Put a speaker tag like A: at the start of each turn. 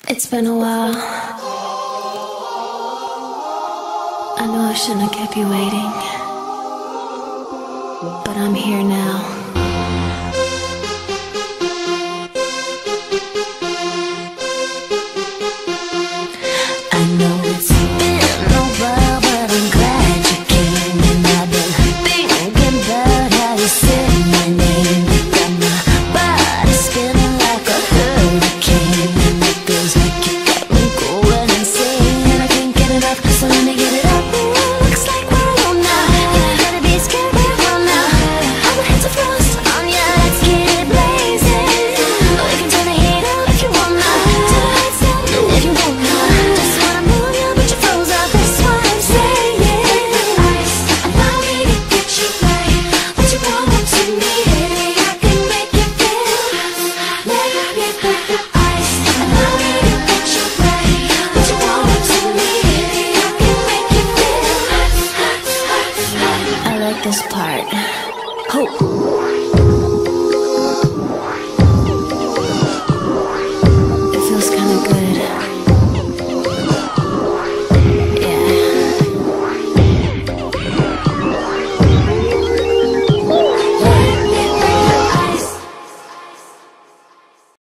A: It's been a while. I know I shouldn't have kept you waiting, but I'm here now. I know it's been a while, but I'm glad you came. And I've been thinking about how you said my name. You got my body spinning like a hurricane, and it feels like you got me going insane. And I can't get enough, so let me get it up. Looks like we're alone now. You ain't gotta be scared, we're alone now. I'ma hit the frost on ya, let's get it blazing. We can turn the heat up if you want now. Turn the lights down if you want now. Just wanna move you, but you froze up, that's what I'm saying. Ice, allow me to get you right. What you want to me, baby, I can make you feel. Let me get the ice, allow me to get you right. What you want to me, baby, I can make you feel. I like this part. Hope.